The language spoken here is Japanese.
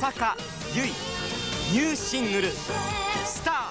坂優衣ニューシングル「スター」